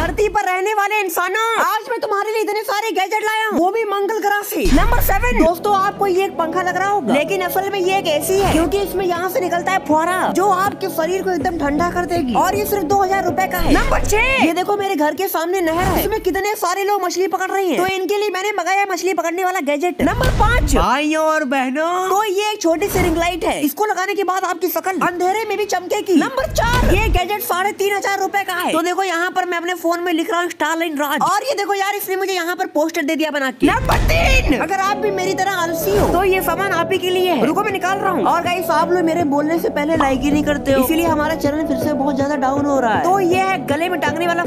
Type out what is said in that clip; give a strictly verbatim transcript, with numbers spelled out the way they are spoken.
धरती पर रहने वाले इंसानों, आज मैं तुम्हारे लिए इतने सारे गैजेट लाया हूँ, वो भी मंगल ग्रह से। नंबर सेवन दोस्तों, आपको ये एक पंखा लग रहा होगा, लेकिन असल में ये एक एसी है, क्योंकि इसमें यहाँ से निकलता है फुहारा जो आपके शरीर को एकदम ठंडा कर देगी, और ये सिर्फ दो हजार रूपए का है। नंबर छह, ये देखो मेरे घर के सामने नहर है, इसमें कितने सारे लोग मछली पकड़ रहे हैं, तो इनके लिए मैंने मंगाया मछली पकड़ने वाला गैजेट। नंबर पाँच भाइयों और बहनों, तो ये एक छोटी सी रिंग लाइट है, इसको लगाने के बाद आपकी शक्ल अंधेरे में भी चमकेगी। नंबर चार, ये गैजेट साढ़े तीन हजार रूपए का है, तो देखो यहाँ पर मैं अपने फोन में लिख रहा हूँ स्टारलाइन राज, और ये देखो यार इसने मुझे यहाँ पर पोस्टर दे दिया बना के। नंबर तीन, अगर आप भी मेरी तरह आलसी हो तो ये सामान आप ही के लिए है, रुको मैं निकाल रहा हूँ। और गाइस आप लोग मेरे बोलने से पहले लाइक ही नहीं करते हो, इसीलिए हमारा चैनल फिर से बहुत ज्यादा डाउन हो रहा है। तो ये है गले में टांगने वाला